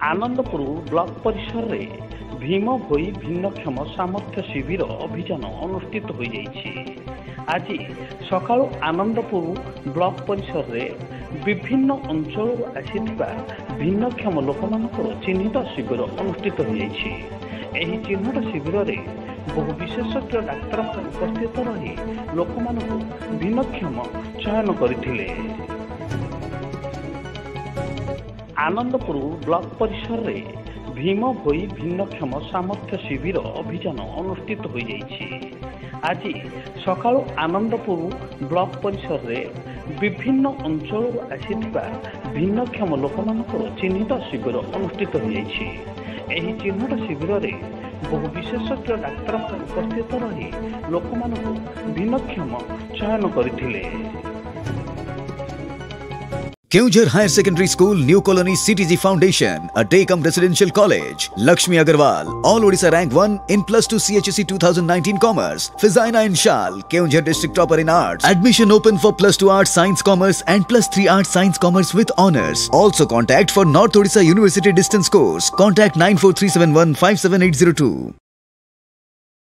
Anandpur block परिसर रे भीम भोई भिन्नक्षम सामर्थ्य शिविर अभियान अनुष्ठित हो आज सकाळु आनंदपुर ब्लॉक परिसर रे विभिन्न अंचल आसीथिबा भिन्नक्षम लोकमानकर चिन्हित शिविर अनुष्ठित हो एही चिन्हट शिविर रे बहु विशेषज्ञ डाक्तर उपस्थित रही लोकमानकु भिन्नक्षम चयन करथिले। आनंदपुर ब्लॉक परिसर रे भीम भोई भिन्नक्षम सामर्थ्य शिविर अभियान अनुष्ठित हो आज सकाळु आनंदपुर ब्लॉक परिसर रे विभिन्न अंचल आसीथिबा भिन्नक्षम लोकमानकर चिन्हित शिविर अनुष्ठित हो एही चिन्हट शिविर रे बहु विशेषज्ञ डाक्तर उपस्थित रही लोकमानकु भिन्नक्षम चयन करथिले। Keonjhar Higher Secondary School, New Colony, CTG Foundation, a Day-Come Residential College. Lakshmi Agarwal, All Odisha Rank 1 in +2 CHSE 2019 Commerce. Fizaina Inshal, Keonjhar District Topper in Arts. Admission open for +2 Arts Science Commerce and +3 Arts Science Commerce with Honours. Also contact for North Odisha University Distance Course. Contact 94371 57802.